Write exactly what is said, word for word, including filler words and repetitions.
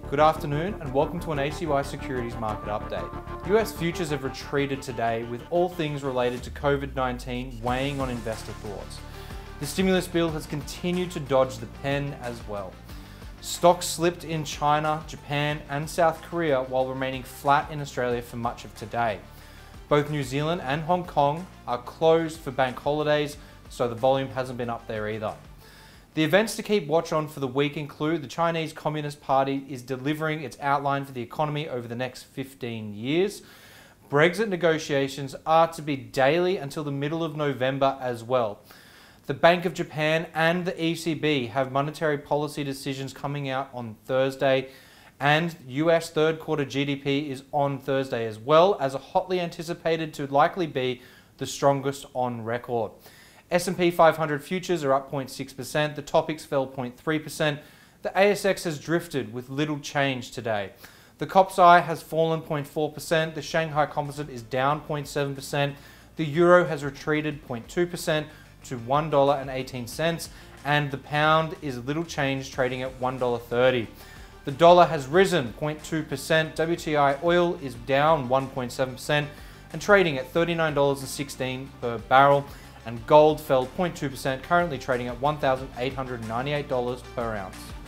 Good afternoon and welcome to an A C Y Securities Market Update. U S futures have retreated today with all things related to COVID nineteen weighing on investor thoughts. The stimulus bill has continued to dodge the pen as well. Stocks slipped in China, Japan and South Korea while remaining flat in Australia for much of today. Both New Zealand and Hong Kong are closed for bank holidays, so the volume hasn't been up there either. The events to keep watch on for the week include the Chinese Communist Party is delivering its outline for the economy over the next fifteen years. Brexit negotiations are to be daily until the middle of November as well. The Bank of Japan and the E C B have monetary policy decisions coming out on Thursday, and U S third quarter G D P is on Thursday as well, as a hotly anticipated to likely be the strongest on record. S and P five hundred futures are up zero point six percent, the Topix fell zero point three percent, the A S X has drifted with little change today. The C O P S I has fallen zero point four percent, the Shanghai Composite is down zero point seven percent, the Euro has retreated zero point two percent to one dollar and eighteen cents, and the pound is little change, trading at one dollar thirty. The dollar has risen zero point two percent, W T I oil is down one point seven percent and trading at thirty-nine dollars and sixteen cents per barrel. And gold fell zero point two percent, currently trading at one thousand eight hundred ninety-eight dollars per ounce.